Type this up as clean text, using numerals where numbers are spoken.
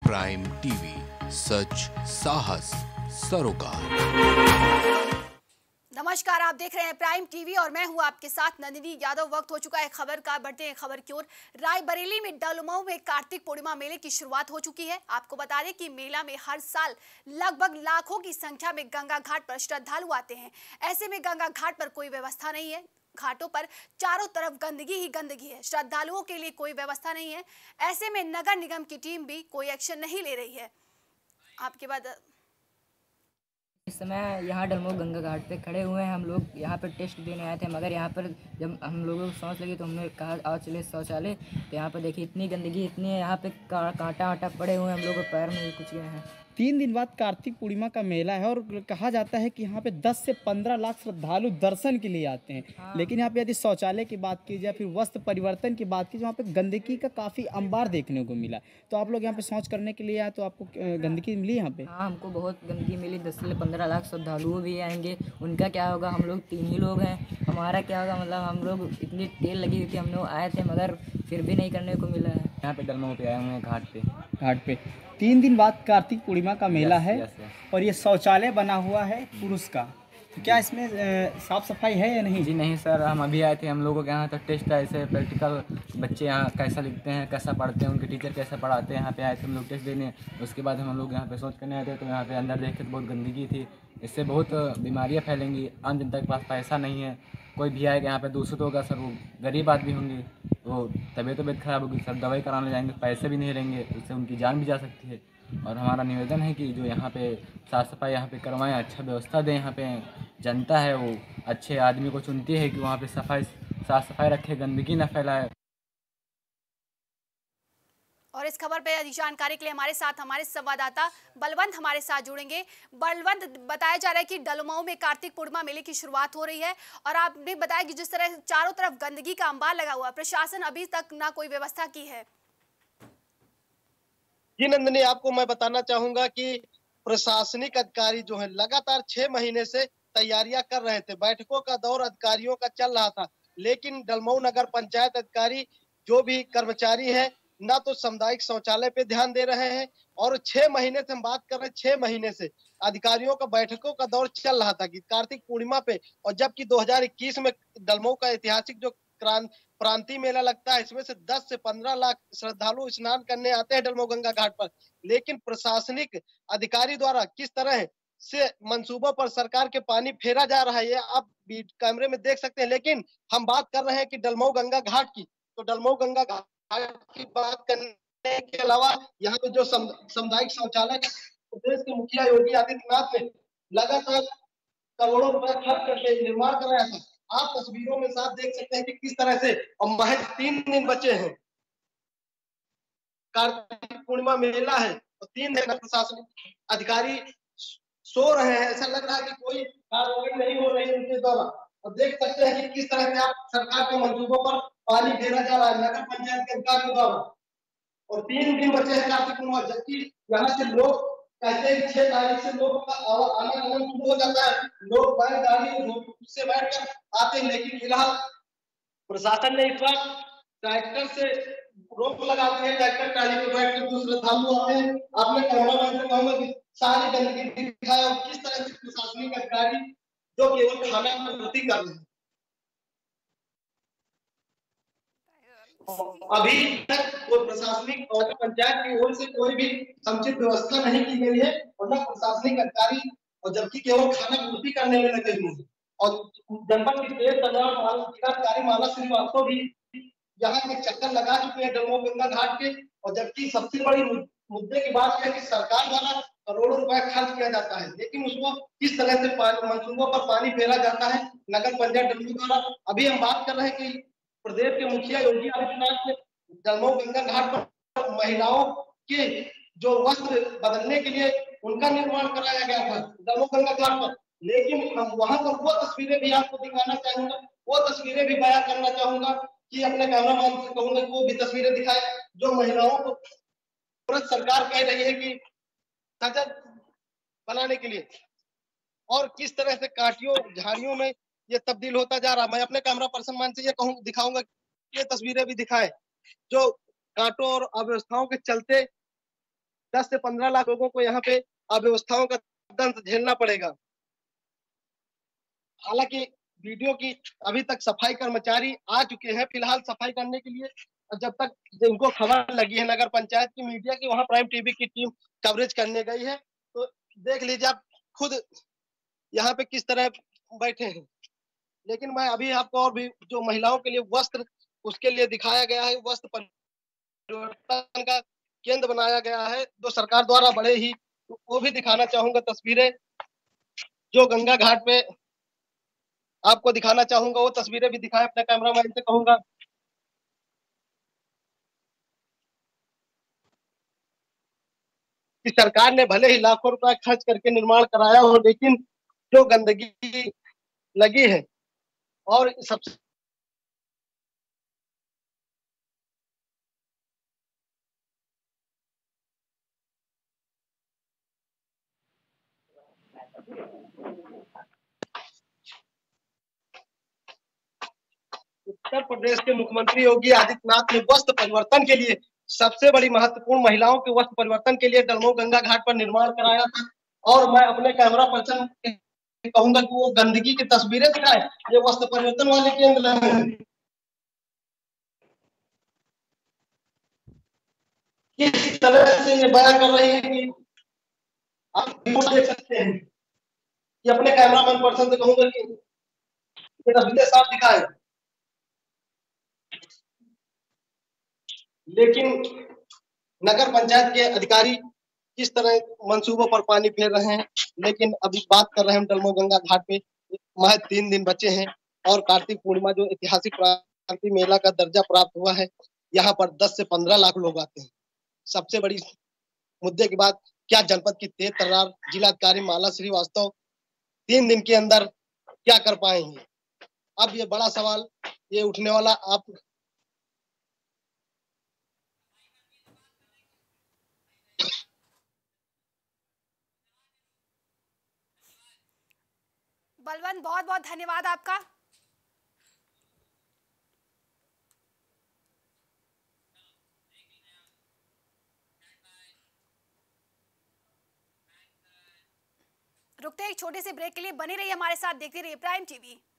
Prime TV, सच साहस सरोकार। नमस्कार, आप देख रहे हैं प्राइम टीवी और मैं हूं आपके साथ नंदिनी यादव। वक्त हो चुका है खबर का, बढ़ते हैं खबर की ओर। रायबरेली में डलमऊ में कार्तिक पूर्णिमा मेले की शुरुआत हो चुकी है। आपको बता दें कि मेला में हर साल लगभग लाखों की संख्या में गंगा घाट पर श्रद्धालु आते हैं। ऐसे में गंगा घाट पर कोई व्यवस्था नहीं है। घाटों पर चारों तरफ गंदगी ही गंदगी है। श्रद्धालुओं के लिए कोई व्यवस्था नहीं है। ऐसे में नगर निगम की टीम भी कोई एक्शन नहीं ले रही है। आपके बाद इस समय यहाँ डलमऊ गंगा घाट पे खड़े हुए हैं। हम लोग यहाँ पर टेस्ट देने आए थे, मगर यहाँ पर जब हम लोगों को सांस लगी तो हमने कहा आओ चले शौचालय। तो यहाँ पर देखिए इतनी गंदगी इतनी है, यहाँ पे कांटा आटा पड़े हुए हैं, हम लोग को पैर में भी कुछ गए हैं। 3 दिन बाद कार्तिक पूर्णिमा का मेला है और कहा जाता है कि यहाँ पे 10 से 15 लाख श्रद्धालु दर्शन के लिए आते हैं। लेकिन यहाँ पे यदि शौचालय की बात की जाए, फिर वस्त्र परिवर्तन की बात की जाए, वहाँ पे गंदगी का काफ़ी अंबार देखने को मिला। तो आप लोग यहाँ पे शौच करने के लिए आए तो आपको गंदगी मिली यहाँ पे? हाँ, हमको बहुत गंदगी मिली। 10 से 15 लाख श्रद्धालु भी आएंगे, उनका क्या होगा? हम लोग 3 ही लोग हैं, हमारा क्या होगा? मतलब हम लोग इतनी तेल लगी हुई थी, हम लोग आए थे मगर फिर भी नहीं करने को मिला है। यहाँ पे डलमऊ पे आए हुए हैं घाट पे 3 दिन बाद कार्तिक पूर्णिमा का मेला है और ये शौचालय बना हुआ है पुरुष का। तो क्या इसमें साफ सफाई है या नहीं? जी नहीं सर, हम अभी आए थे। हम लोगों के यहाँ तो टेस्ट है, ऐसे प्रैक्टिकल बच्चे यहाँ कैसा लिखते हैं, कैसा पढ़ते हैं, उनके टीचर कैसे पढ़ाते हैं, यहाँ पे आए थे हम लोग टेस्ट देने। उसके बाद हम लोग यहाँ पे शौच करने आए थे, तो यहाँ पे अंदर देखे तो बहुत गंदगी थी। इससे बहुत बीमारियाँ फैलेंगी। आम जनता के पास पैसा नहीं है, कोई भी आएगा यहाँ पे दूषित होगा सर। वो गरीब आदमी होंगे, वो तबीयत खराब होगी सर, दवाई कराने जाएंगे पैसे भी नहीं रहेंगे, उससे उनकी जान भी जा सकती है। और हमारा निवेदन है कि जो यहाँ पे साफ़ सफाई यहाँ पे करवाएं, अच्छा व्यवस्था दें। यहाँ पे जनता है वो अच्छे आदमी को चुनती है कि वहाँ पे साफ़ सफाई रखे, गंदगी ना फैलाए। और इस खबर पे अधिक जानकारी के लिए हमारे साथ हमारे संवाददाता बलवंत हमारे साथ जुड़ेंगे। बलवंत, बताया जा रहा है कि डलमऊ में कार्तिक पूर्णिमा मेले की शुरुआत हो रही है और आपने बताया कि जिस तरह चारों तरफ गंदगी का अंबार लगा हुआ है, प्रशासन अभी तक ना कोई व्यवस्था की है। जी नंदिनी, आपको मैं बताना चाहूंगा कि प्रशासनिक अधिकारी जो है लगातार 6 महीने से तैयारियां कर रहे थे। बैठकों का दौर अधिकारियों का चल रहा था, लेकिन डलमऊ नगर पंचायत अधिकारी जो भी कर्मचारी हैं ना तो सामुदायिक शौचालय पे ध्यान दे रहे हैं। और 6 महीने से हम बात कर रहे हैं, 6 महीने से अधिकारियों का बैठकों का दौर चल रहा था कि कार्तिक पूर्णिमा पे, और जबकि 2021 में डलमऊ का ऐतिहासिक जो प्रांतीय मेला लगता है, इसमें से 10 से 15 लाख श्रद्धालु स्नान करने आते हैं डलमऊ गंगा घाट पर। लेकिन प्रशासनिक अधिकारी द्वारा किस तरह से मंसूबों पर सरकार के पानी फेरा जा रहा है, ये आप कैमरे में देख सकते हैं। लेकिन हम बात कर रहे हैं कि डलमऊ गंगा घाट की, तो डलमऊ गंगा घाट की बात करने के अलावा यहाँ पे जो सामुदायिक शौचालय प्रदेश के मुखिया योगी आदित्यनाथ ने लगातार करोड़ों रुपए खर्च करके निर्माण कराया था। आप तस्वीरों में साफ देख सकते हैं कि किस तरह से, और महज 3 दिन बचे हैं, कार्तिक पूर्णिमा मेला है और 3 दिन प्रशासनिक अधिकारी सो रहे हैं। ऐसा लग रहा है कि कोई कार्रवाई नहीं हो रही है उनके द्वारा। और देख सकते हैं कि किस तरह से आप सरकार के मंसूबों पर पानी फेरा जा रहा है नगर पंचायत के अधिकारियों द्वारा। और 3 दिन बचे हैं कार्तिक पूर्णिमा, जबकि यहाँ से लोग कहते हैं 6 तारीख से लोगों का आवागमन शुरू हो जाता है। लोग बैलगाड़ी से बैठकर आते हैं, लेकिन फिलहाल प्रशासन ने इस बार ट्रैक्टर से रोक लगाते हैं। ट्रैक्टर ट्राली पे बैठकर दूसरे श्रद्धालु आते हैं। आपने कैमरामैन से कहूंगा कि सारी गंदगी दिखाया और किस तरह से प्रशासनिक अधिकारी जो केवल खाना की पूर्ति कर रहे हैं। अभी तक कोई प्रशासनिक और पंचायत की ओर से कोई भी समुचित व्यवस्था नहीं की गई है और न प्रशासनिक अधिकारी, और जबकि केवल खाना पूर्ति करने में लगे हुए हैं। और जनपद की तेज जिलाधिकारी मानस श्रीवास्तव भी यहाँ के चक्कर लगा चुके हैं डलमऊ गंगा घाट के। और जबकि सबसे बड़ी मुद्दे की बात है कि सरकार द्वारा करोड़ों रुपए खर्च किया जाता है, लेकिन उसको किस तरह से मंसूबों पर पानी फेरा जाता है नगर पंचायत डलमऊ द्वारा। अभी हम बात कर रहे हैं कि प्रदेश के मुखिया योगी आदित्यनाथ ने डलमऊ गंगा घाट पर महिलाओं के जो वस्त्र बदलने के लिए उनका निर्माण कराया गया था डलमऊ गंगा घाट पर। लेकिन हम वहां पर वो तस्वीरें भी आपको दिखाना चाहूंगा, वो तस्वीरें भी बयां करना चाहूंगा कि अपने कैमरामैन से कहूंगा कि वो भी तस्वीरें दिखाए जो महिलाओं को तुरंत सरकार कह रही है कि सजग बनाने के लिए, और किस तरह से कांटियों झाड़ियों में ये तब्दील होता जा रहा है। मैं अपने कैमरा पर्सन मैन से ये दिखाऊंगा, ये तस्वीरें भी दिखाए जो कांटों और अव्यवस्थाओं के चलते 10 से 15 लाख लोगों को यहाँ पे अव्यवस्थाओं का दंश झेलना पड़ेगा। हालांकि वीडियो की अभी तक सफाई कर्मचारी आ चुके हैं फिलहाल सफाई करने के लिए। जब तक उनको खबर लगी है नगर पंचायत की मीडिया की, वहां प्राइम टीवी की टीम कवरेज करने गई है, तो देख लीजिए आप खुद यहाँ पे किस तरह बैठे हैं। लेकिन मैं अभी आपको और भी जो महिलाओं के लिए वस्त्र उसके लिए दिखाया गया है, वस्त्र परिवर्तन का केंद्र बनाया गया है जो सरकार द्वारा बड़े ही, वो भी दिखाना चाहूंगा तस्वीरें जो गंगा घाट पे आपको दिखाना चाहूंगा, वो तस्वीरें भी दिखाएं अपने कैमरामैन से कहूंगा। कि सरकार ने भले ही लाखों रुपया खर्च करके निर्माण कराया हो, लेकिन जो गंदगी लगी है और सबसे उत्तर प्रदेश के मुख्यमंत्री योगी आदित्यनाथ ने वस्त्र परिवर्तन के लिए सबसे बड़ी महत्वपूर्ण महिलाओं के वस्त्र परिवर्तन के लिए दलमोह गंगा घाट पर निर्माण कराया था। और मैं अपने कैमरा पर्सन कहूंगा कि वो गंदगी की तस्वीरें दिखाए, ये वस्त्र परिवर्तन वाले केंद्र हैं। किस तरह से ये बयान कर रही है कि आप देख सकते हैं कि अपने कैमरामैन पर्सन से कहूंगा कि ये तस्वीरें साफ दिखाए। लेकिन नगर पंचायत के अधिकारी किस तरह मंसूबों पर पानी फेर रहे हैं। लेकिन अभी बात कर रहे हैं हम दलमोह गंगा घाट पे, महज 3 दिन बचे हैं और कार्तिक पूर्णिमा जो ऐतिहासिक क्रांति मेला का दर्जा प्राप्त हुआ है, यहाँ पर 10 से 15 लाख लोग आते हैं। सबसे बड़ी मुद्दे की बात, क्या जनपद की तेज तर्रार जिलाधिकारी माला श्रीवास्तव 3 दिन के अंदर क्या कर पाएंगे? अब ये बड़ा सवाल ये उठने वाला। आप बलवंत, बहुत बहुत धन्यवाद आपका। रुकते हैं एक छोटे से ब्रेक के लिए, बने रहिए हमारे साथ, देखते रहिए प्राइम टीवी।